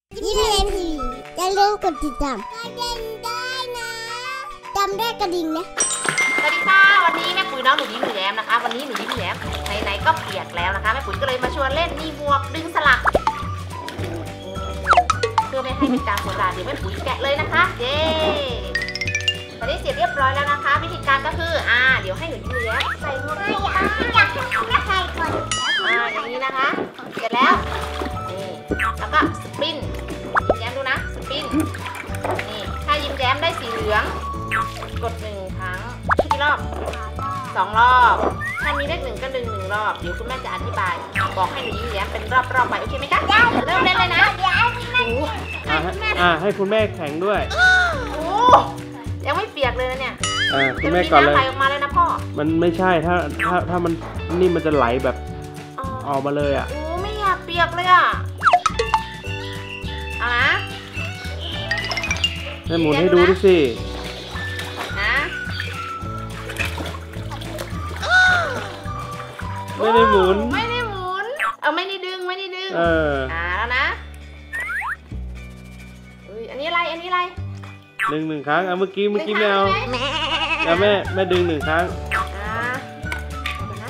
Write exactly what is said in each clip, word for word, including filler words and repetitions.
ยิ้มเล่นทีวีอย่าลืมกดติดตามกระดิ่งได้นะจำได้กระดิ่งนะสวัสดีค่ะวันนี้แม่ปุ๋ยน้องหนูยิ้มแย้มนะคะวันนี้หนูยิ้มแย้มไหนๆก็เปียกแล้วนะคะแม่ปุ๋ยก็เลยมาชวนเล่นนี่หมวกดึงสลักเพื่อไม่ให้เป็นการเสียเวลาเดี๋ยวแม่ปุ๋ยแกะเลยนะคะเย้ตอนนี้เสร็จเรียบร้อยแล้วนะคะวิธีการก็คืออ่าเดี๋ยวให้หนูยิ้มแย้มใส่หมวกให้อยากให้แม่ใส่ก่อนอ่าอย่างนี้นะคะเสร็จแล้วนี่แล้วก็สปินยิ้มแย้มดูนะสปินนี่ถ้ายิ้มแย้มได้สีเหลืองกดหนึ่งครั้งกี่รอบสองรอบถ้ามีเลขหนึ่งก็ดึงหนึ่งรอบเดี๋ยวคุณแม่จะอธิบายบอกให้หนูยิ้มแย้มเป็นรอบๆไปโอเคไหมคะเริ่มเล่นเลยนะอ่าให้คุณแม่แข่งด้วยโอ้ยังไม่เปียกเลยนะเนี่ยอ่าคุณแม่ก่อนเลยไหลออกมาเลยนะพ่อมันไม่ใช่ถ้าถ้าถ้ามันนี่มันจะไหลแบบออกมาเลยอ่ะโอ้ไม่อยากเปียกเลยอ่ะเอานะให้หมุนให้ดูดิสิไม่ได้หมุนไม่ได้หมุนเอาไม่ได้ดึงไม่ได้ดึงเอออ่าแล้วนะอุ้ยอันนี้อะไรอันนี้อะไรหนึ่งหนึ่งครั้งเอาเมื่อกี้เมื่อกี้ไม่เอาแล้วแม่แม่ดึงหนึ่งครั้งอ่านะ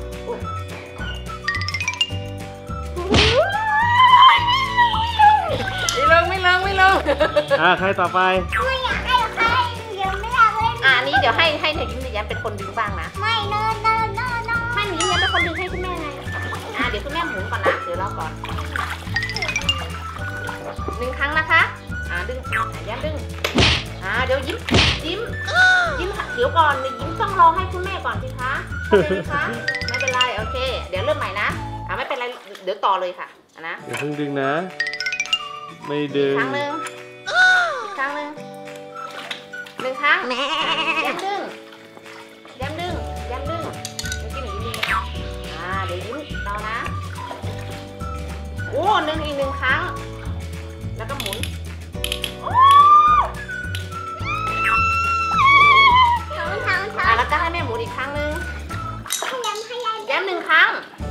ไม่ลงไม่ลงไม่ลงอ่าใครต่อไปไม่อยากให้ใครเดี๋ยวไม่อยากเล่นอ่านี้เดี๋ยวให้ให้เธอยิ้มแย้มเป็นคนดึงบ้างนะไม่เนินเนินเนินเนินให้หนูยิ้มแย้มเป็นคนดึงให้คุณแม่ไงอ่าเดี๋ยวคุณแม่หมุนก่อนนะเดี๋ยวรอก่อนหนึ่งครั้งนะคะอ่าดึงแย้มดึงอ่าเดี๋ยวยิ้มยิ้มยิ้มเดี๋ยวก่อนยิ้มต้องรอให้คุณแม่ก่อนสิคะเข้าใจไหมคะไม่เป็นไรโอเคเดี๋ยวเริ่มใหม่นะอ่าไม่เป็นไรเดี๋ยวต่อเลยค่ะนะอย่าเพิ่งดึงนะไม่ดึงครั้งหนึ่งอีกครั้งหนึ่งหนึ่งครั้งแย้มดึงแย้มดึงแย้มดึงเมื่อกี้หนูยิ้มดึงอ่าเดี๋ยวยิ้มรอนะโอ้หนึ่งอีกหนึ่งครั้งแล้วก็หมุนอ่าแล้วก็ให้แม่หมุนอีกครั้งหนึ่งแย้มหนึ่งครั้ง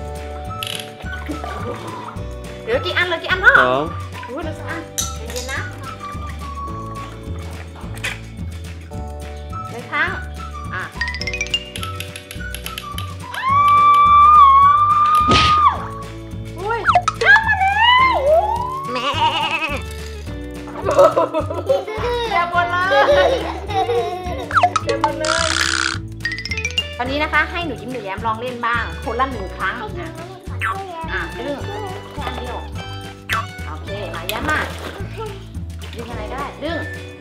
เหลือกี่อันเหลือกี่อันพ่อสองโอ้ยเหลือสองอันเย็นๆนะหนึ่งครั้งอ่ะอุ้ยเข้ามาแล้วแม่เจ็บหมดเลยเจ็บหมดเลยตอนนี้นะคะให้หนูยิ้มหนูแย้มลองเล่นบ้างคนละหนึ่งครั้งนะอ่ะดึงแค่นี้โอเคมาแย้มมาดึงอะไรก็ได้ดึง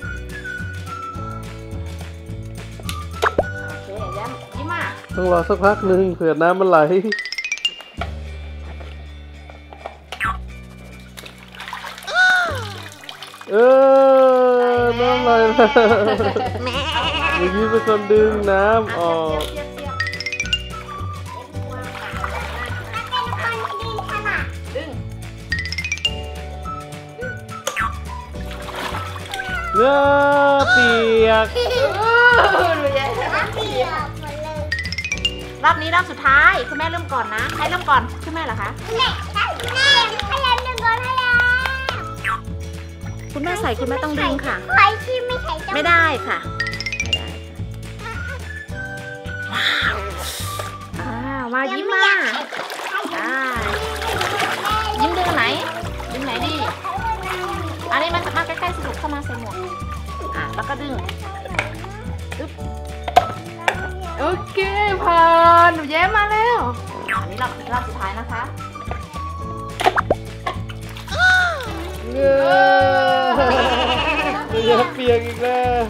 โอเคแย้มยิ้มมาต้องรอสักพักหนึ่งเผื่อน้ำมันไหลเออน้ำไหลเมื่อกี้เป็นคนดึงน้ำออกเนื้อเปียกรอบนี้รอบสุดท้ายคุณแม่เริ่มก่อนนะใครเริ่มก่อนคุณแม่เหรอคะแม่แม่ให้เล่นหนึ่งก่อนให้แล้วคุณแม่ใส่คุณแม่ต้องดึงค่ะใครที่ไม่ใส่ไม่ได้ค่ะไม่ได้ว้าวอ้าวมายิ้มมาอ่ายิ้มดึงไหนดึงไหนดีอันนี้มันมาใกล้ๆสนุกเข้ามาใส่หมวกอ่ะแล้วก็ดึงอึ๊บโอเคพอหนูแย้มมาแล้วอันนี้รอบรอบสุดท้ายนะคะเงยอย่าเปียกอีกแล้ว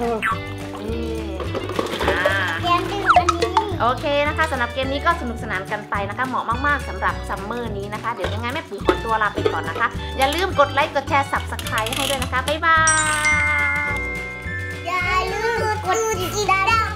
โอเคนะคะสำหรับเกมนี้ก็สนุกสนานกันไปนะคะเหมาะมากๆสำหรับซัมเมอร์นี้นะคะเดี๋ยวยังไงแม่ปุ๋ยขอตัวลาไปก่อนนะคะอย่าลืมกดไลค์กดแชร์ ซับสไครบ์ ให้ด้วยนะคะบ๊ายบายอย่าลืมกดติดตาม